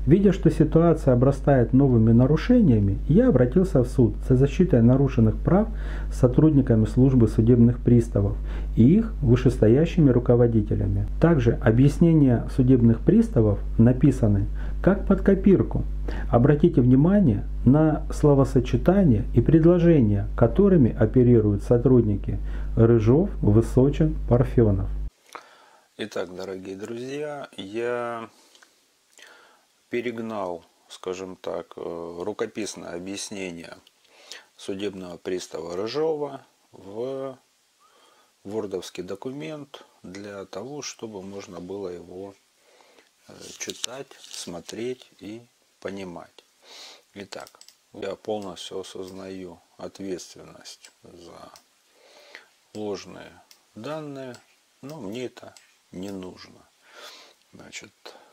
Видя, что ситуация обрастает новыми нарушениями, я обратился в суд за защитой нарушенных прав сотрудниками службы судебных приставов и их вышестоящими руководителями. Также объяснения судебных приставов написаны как под копирку. Обратите внимание на словосочетания и предложения, которыми оперируют сотрудники Рыжов, Высочин, Парфенов. Итак, дорогие друзья, я перегнал, скажем так, рукописное объяснение судебного пристава Рыжова в вордовский документ для того, чтобы можно было его читать, смотреть и понимать. Итак, я полностью осознаю ответственность за ложные данные, но мне это не нужно. Значит,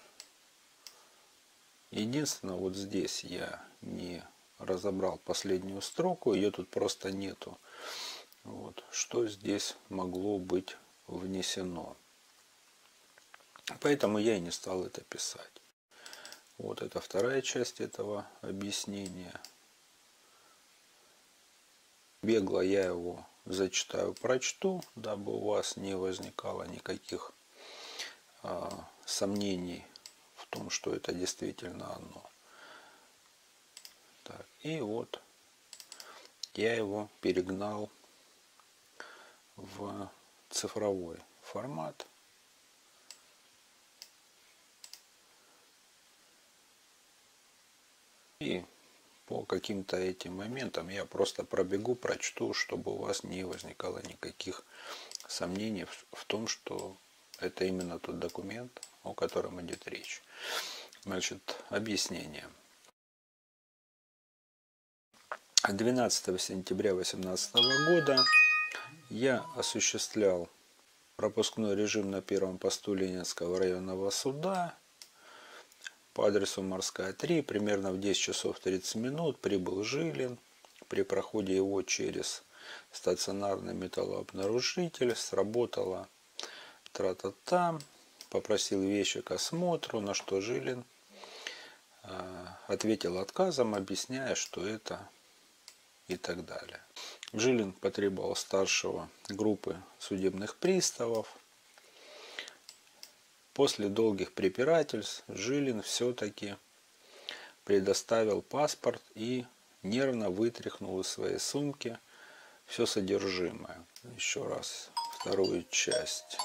единственное, вот здесь я не разобрал последнюю строку, ее тут просто нету. Вот, что здесь могло быть внесено. Поэтому я и не стал это писать. Вот это вторая часть этого объяснения. Бегло я его зачитаю, прочту, дабы у вас не возникало никаких сомнений в том, что это действительно оно. Так, и вот я его перегнал в цифровой формат. И по каким-то этим моментам я просто пробегу, прочту, чтобы у вас не возникало никаких сомнений в том, что это именно тот документ, о котором идет речь. Значит, объяснение. 12 сентября 2018 года я осуществлял пропускной режим на первом посту Ленинского районного суда по адресу Морская, 3. Примерно в 10 часов 30 минут прибыл Жилин. При проходе его через стационарный металлообнаружитель сработала тра-та-та. Попросил вещи к осмотру, на что Жилин ответил отказом, объясняя, что это и так далее. Жилин потребовал старшего группы судебных приставов. После долгих препирательств Жилин все-таки предоставил паспорт и нервно вытряхнул из своей сумки все содержимое. Еще раз вторую часть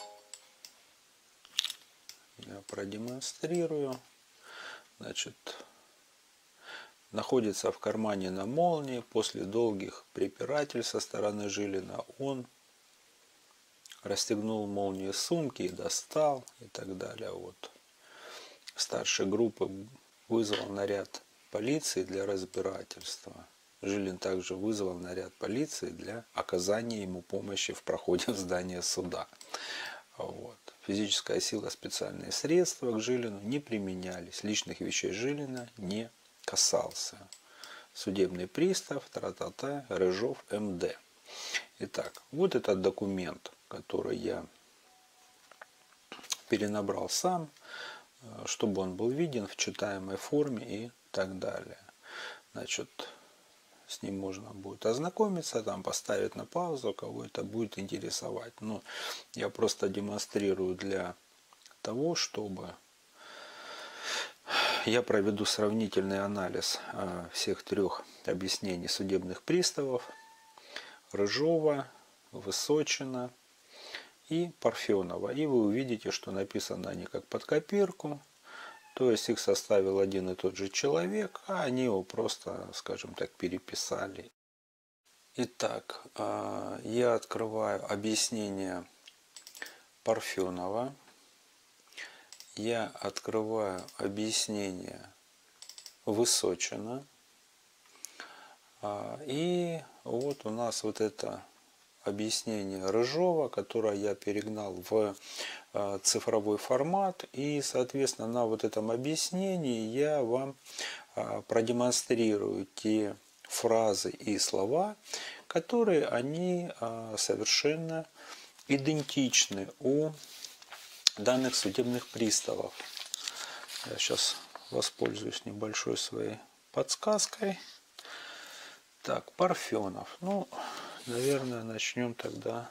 я продемонстрирую. Значит, находится в кармане на молнии. После долгих препирательств со стороны Жилина он расстегнул молнию сумки и достал, и так далее. Вот. Старший группы вызвал наряд полиции для разбирательства. Жилин также вызвал наряд полиции для оказания ему помощи в проходе в здание суда. Вот. Физическая сила, специальные средства к Жилину не применялись. Личных вещей Жилина не касался. Судебный пристав, тра-та-та, Рыжов, МД. Итак, вот этот документ, который я перенабрал сам, чтобы он был виден в читаемой форме и так далее. Значит, с ним можно будет ознакомиться, там поставить на паузу, кого это будет интересовать. Но я просто демонстрирую для того, чтобы я проведу сравнительный анализ всех трех объяснений судебных приставов: Рыжова, Высочина и Парфенова. И вы увидите, что написаны они как под копирку. То есть их составил один и тот же человек, а они его просто, скажем так, переписали. Итак, я открываю объяснение Парфенова. Я открываю объяснение Высочина. И вот у нас вот это объяснение Рыжова, которое я перегнал в цифровой формат. И, соответственно, на вот этом объяснении я вам продемонстрирую те фразы и слова, которые они совершенно идентичны у данных судебных приставов. Я сейчас воспользуюсь небольшой своей подсказкой. Так, Парфенов. Ну, наверное, начнем тогда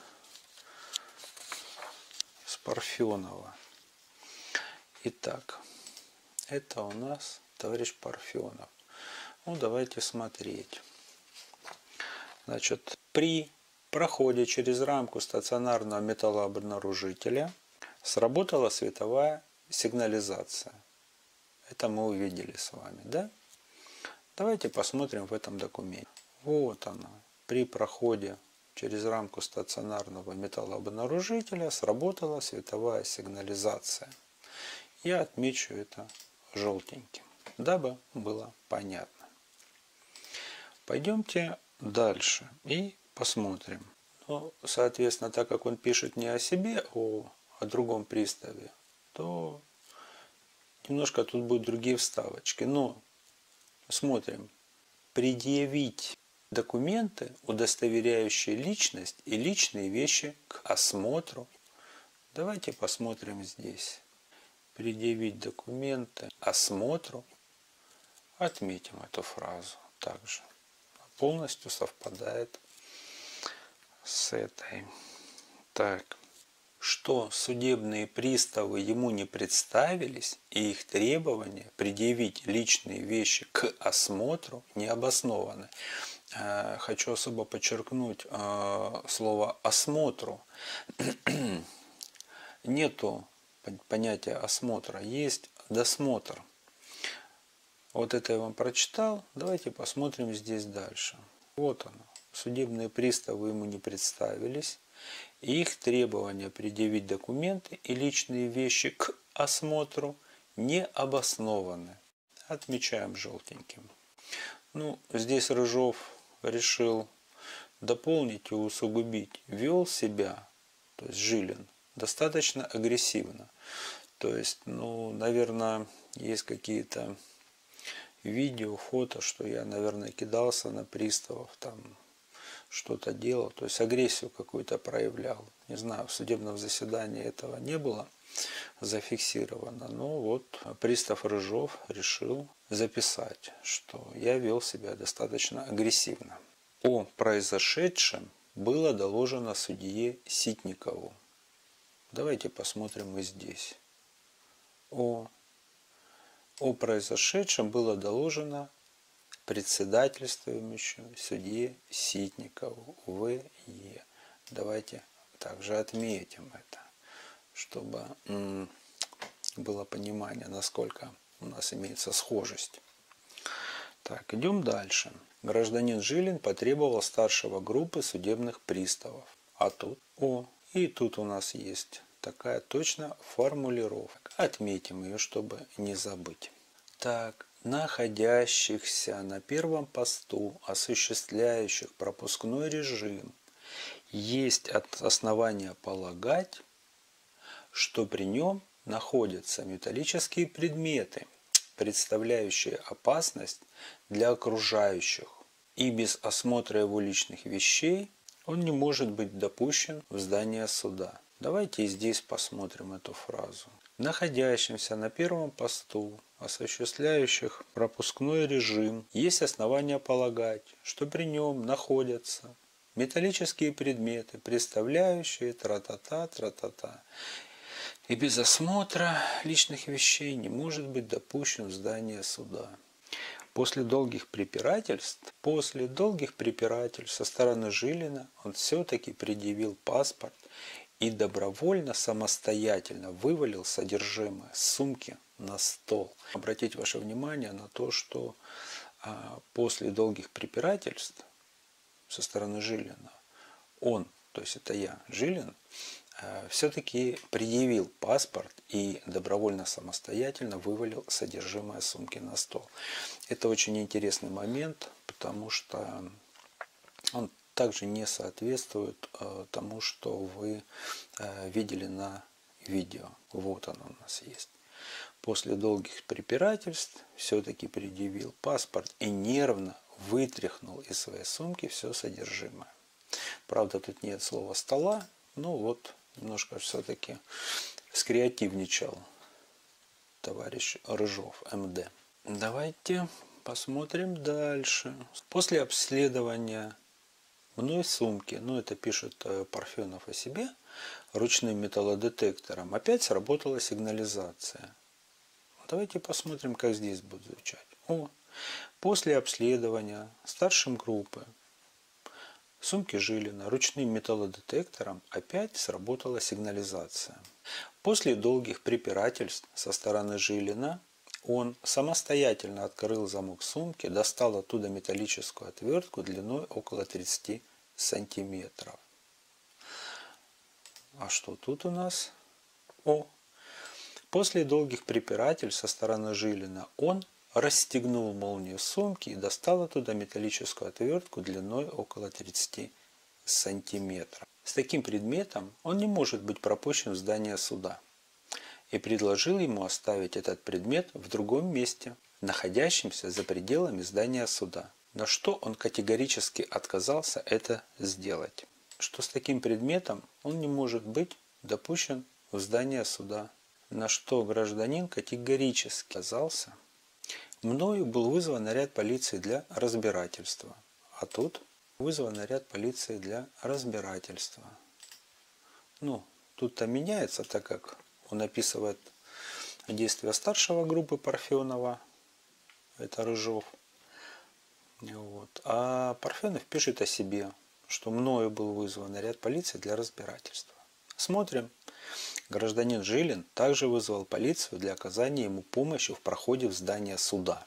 с Парфенова. Итак, это у нас товарищ Парфенов. Ну, давайте смотреть. Значит, при проходе через рамку стационарного металлообнаружителя сработала световая сигнализация. Это мы увидели с вами, да? Давайте посмотрим в этом документе. Вот она. При проходе через рамку стационарного металлообнаружителя сработала световая сигнализация. Я отмечу это желтеньким, дабы было понятно. Пойдемте дальше и посмотрим. Ну, соответственно, так как он пишет не о себе, а о другом приставе, то немножко тут будут другие вставочки. Но смотрим. Предъявить документы, удостоверяющие личность и личные вещи к осмотру. Давайте посмотрим здесь. Предъявить документы осмотру. Отметим эту фразу также. Полностью совпадает с этой. Так. Что судебные приставы ему не представились, и их требования предъявить личные вещи к осмотру не обоснованы. Хочу особо подчеркнуть слово «осмотру». Нету понятия осмотра, есть досмотр. Вот это я вам прочитал. Давайте посмотрим здесь дальше. Вот оно. Судебные приставы ему не представились. Их требования предъявить документы и личные вещи к осмотру не обоснованы. Отмечаем желтеньким. Ну, здесь Рыжов решил дополнить и усугубить. Вел себя, то есть Жилин, достаточно агрессивно. То есть, ну, наверное, есть какие-то видео, фото, что я, наверное, кидался на приставов, там, что-то делал, то есть агрессию какую-то проявлял. Не знаю, в судебном заседании этого не было зафиксировано, но вот пристав Рыжов решил записать, что я вел себя достаточно агрессивно. О произошедшем было доложено судье Ситникову. Давайте посмотрим и здесь. О произошедшем было доложено председательствующему судье Ситникову В.Е. Давайте также отметим это, чтобы было понимание, насколько у нас имеется схожесть. Так, идем дальше. Гражданин Жилин потребовал старшего группы судебных приставов. А тут и тут у нас есть такая точно формулировка. Отметим ее, чтобы не забыть. Так. Находящихся на первом посту, осуществляющих пропускной режим, есть основания полагать, что при нем находятся металлические предметы, представляющие опасность для окружающих, и без осмотра его личных вещей он не может быть допущен в здание суда. Давайте и здесь посмотрим эту фразу. Находящимся на первом посту, осуществляющих пропускной режим, есть основания полагать, что при нем находятся металлические предметы, представляющие тра-та-та, тра-та-та, и без осмотра личных вещей не может быть допущен в здание суда. После долгих препирательств со стороны Жилина он все-таки предъявил паспорт и добровольно, самостоятельно вывалил содержимое сумки на стол. Обратите ваше внимание на то, что после долгих препирательств со стороны Жилина он, то есть это я, Жилин, все-таки предъявил паспорт и добровольно, самостоятельно вывалил содержимое сумки на стол. Это очень интересный момент, потому что он также не соответствует тому, что вы видели на видео. Вот оно у нас есть. После долгих препирательств все-таки предъявил паспорт и нервно вытряхнул из своей сумки все содержимое. Правда, тут нет слова «стола», но вот немножко все-таки скреативничал товарищ Рыжов, МД. Давайте посмотрим дальше. После обследования мной сумки, это пишет Парфенов о себе, ручным металлодетектором, опять сработала сигнализация. Давайте посмотрим, как здесь будет звучать. После обследования старшим группы сумки Жилина ручным металлодетектором опять сработала сигнализация. После долгих препирательств со стороны Жилина он самостоятельно открыл замок сумки, достал оттуда металлическую отвертку длиной около 30 сантиметров. А что тут у нас? После долгих препирательств со стороны Жилина он расстегнул молнию сумки и достал оттуда металлическую отвертку длиной около 30 сантиметров. С таким предметом он не может быть пропущен в здание суда. И предложил ему оставить этот предмет в другом месте, находящемся за пределами здания суда. На что он категорически отказался это сделать. Что с таким предметом он не может быть допущен в здание суда. На что гражданин категорически отказался. Мною был вызван наряд полиции для разбирательства. А тут вызван наряд полиции для разбирательства. Тут-то меняется, так как он описывает действия старшего группы Парфенова, это Рыжов. А Парфенов пишет о себе, что мною был вызван наряд полиции для разбирательства. Смотрим. Гражданин Жилин также вызвал полицию для оказания ему помощи в проходе в здание суда.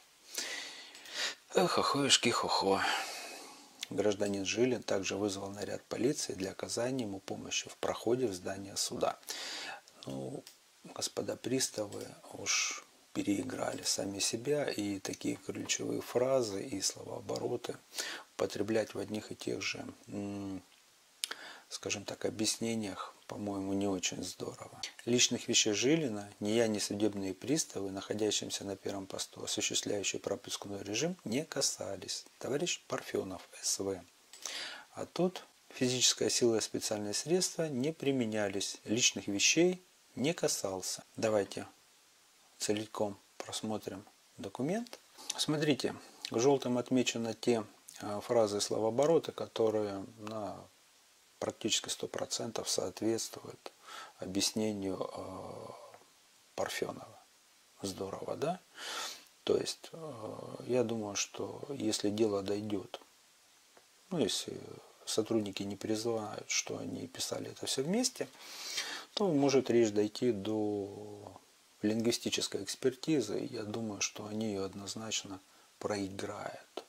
Хохо. Гражданин Жилин также вызвал наряд полиции для оказания ему помощи в проходе в здание суда. Господа приставы уж переиграли сами себя, и такие ключевые фразы и словообороты употреблять в одних и тех же, скажем так, объяснениях, по-моему, не очень здорово. Личных вещей Жилина ни я, ни судебные приставы, находящиеся на первом посту, осуществляющие пропускной режим, не касались. Товарищ Парфенов, СВ. А тут физическая сила и специальные средства не применялись. Личных вещей не касался. Давайте целиком просмотрим документ. Смотрите, желтым отмечены те фразы и словообороты, которые на практически 100% соответствуют объяснению Парфенова. Здорово, да? То есть, я думаю, что если дело дойдет, если сотрудники не признают, что они писали это все вместе, то может речь дойти до лингвистической экспертизы. И я думаю, что они ее однозначно проиграют.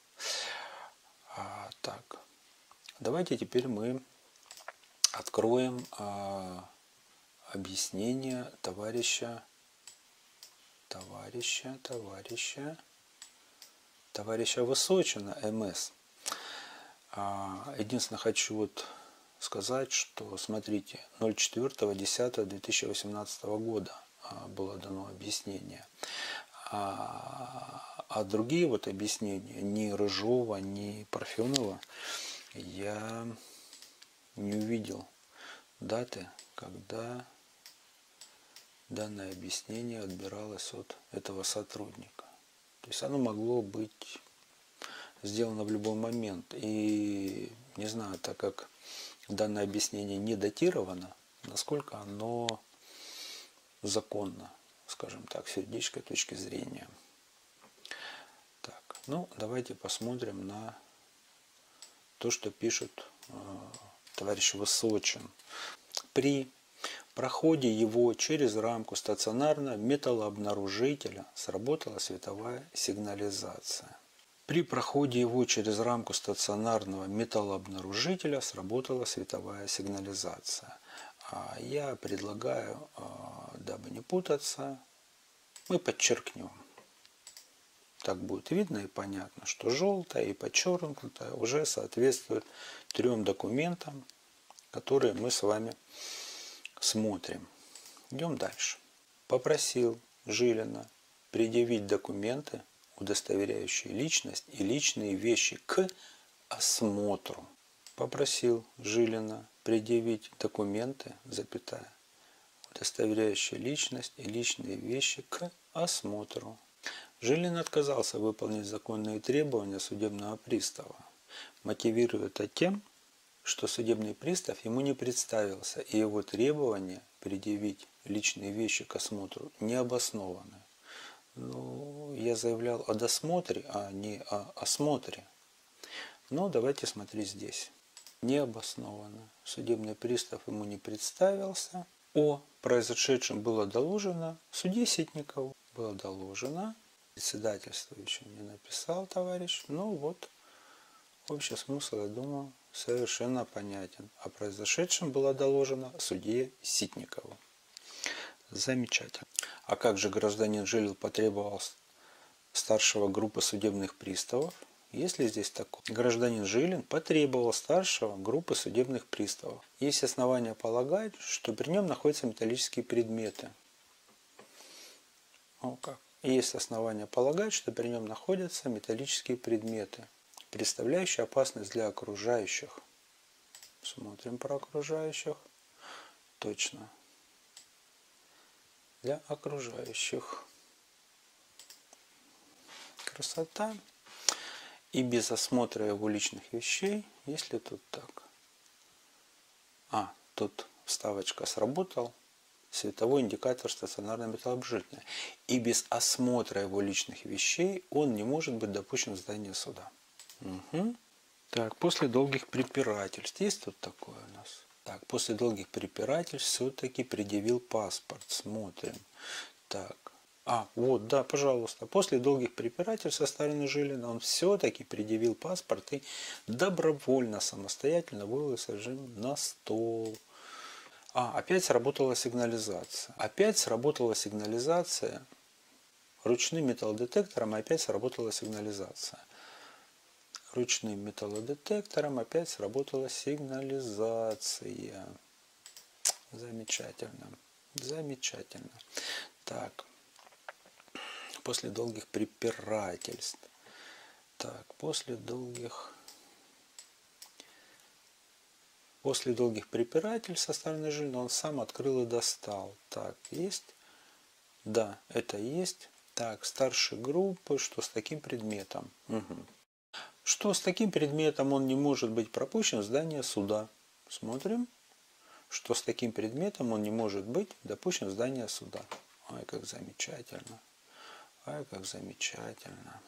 Так, давайте теперь мы откроем объяснение товарища Высочина, МС. Единственное, хочу сказать, что, смотрите, 04.10.2018 года было дано объяснение. А другие объяснения, ни Рыжова, ни Парфенова, я не увидел даты, когда данное объяснение отбиралось от этого сотрудника. То есть оно могло быть сделано в любой момент. И не знаю, так как данное объяснение не датировано, насколько оно законно, скажем так, с юридической точки зрения. Так, давайте посмотрим на то, что пишет товарищ Высочин. При проходе его через рамку стационарного металлообнаружителя сработала световая сигнализация. При проходе его через рамку стационарного металлообнаружителя сработала световая сигнализация. Я предлагаю, дабы не путаться, мы подчеркнем. Так будет видно и понятно, что желтое и подчеркнутое уже соответствует 3 документам, которые мы с вами смотрим. Идем дальше. Попросил Жилина предъявить документы, удостоверяющие личность и личные вещи к осмотру. Попросил Жилина предъявить документы, удостоверяющие личность и личные вещи к осмотру. Жилин отказался выполнить законные требования судебного пристава, мотивируя это тем, что судебный пристав ему не представился, и его требования предъявить личные вещи к осмотру не обоснованы. Ну, я заявлял о досмотре, а не о осмотре. Но давайте смотреть здесь. Необоснованно. Судебный пристав ему не представился. О произошедшем было доложено судье Ситникову. Было доложено. Председательствующий не написал товарищ. Ну вот, общий смысл, я думаю, совершенно понятен. О произошедшем было доложено судье Ситникову. Замечательно. А как же гражданин Жилин потребовал старшего группы судебных приставов? Если здесь такое, гражданин Жилин потребовал старшего группы судебных приставов. Есть основания полагать, что при нем находятся металлические предметы. О, как. Есть основания полагать, что при нем находятся металлические предметы, представляющие опасность для окружающих. Смотрим про окружающих. Точно. Для окружающих. Красота. И без осмотра его личных вещей, если тут так. Тут вставочка сработал. Световой индикатор стационарной металлообжигательной. И без осмотра его личных вещей он не может быть допущен в здание суда. Угу. Так, после долгих препирательств. Есть тут такое у нас? Так, после долгих препирательств все-таки предъявил паспорт. Смотрим. Так. Вот, да, пожалуйста. После долгих препирательств со стороны Жилина он все-таки предъявил паспорт и добровольно, самостоятельно вывел содержимое на стол. Опять сработала сигнализация. Опять сработала сигнализация. Ручным металлодетектором опять сработала сигнализация. Ручным металлодетектором опять сработала сигнализация. Замечательно. Замечательно. Так. После долгих препирательств. Так, после долгих препирательств со стороны Жилина он сам открыл и достал. Так, есть? Да, это есть. Так, старшей группы, что с таким предметом? Угу. Что с таким предметом он не может быть пропущен в здание суда? Смотрим. Что с таким предметом он не может быть допущен в здание суда. Ой, как замечательно. Ай, как замечательно.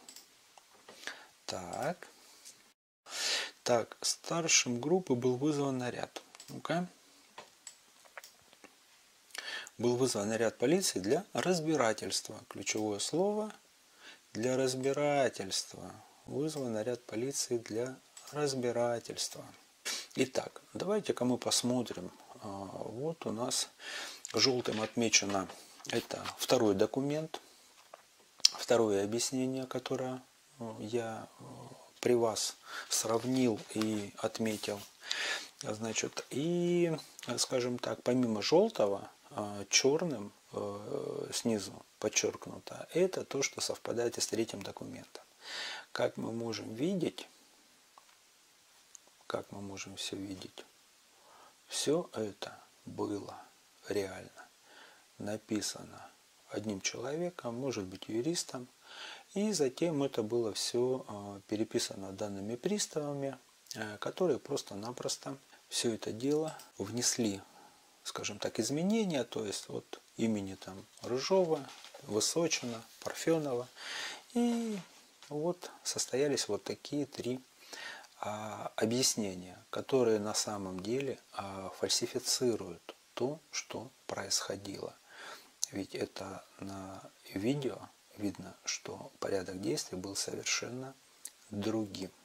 Так. Так, старшим группы был вызван наряд. Ну-ка. Был вызван наряд полиции для разбирательства. Ключевое слово для разбирательства. Вызван наряд полиции для разбирательства. Итак, давайте-ка мы посмотрим. Вот у нас желтым отмечено это второй документ. Второе объяснение, которое я при вас сравнил и отметил. Значит, и, скажем так, помимо желтого, черным снизу подчеркнуто, это то, что совпадает и с третьим документом. Как мы можем видеть, все это было реально написано одним человеком, может быть юристом, и затем это было все переписано данными приставами, которые просто-напросто все это дело внесли, скажем так, изменения, то есть вот имени там Рыжова, Высочина, Парфенова, и вот состоялись вот такие три объяснения, которые на самом деле фальсифицируют то, что происходило. Ведь это на видео видно, что порядок действий был совершенно другим.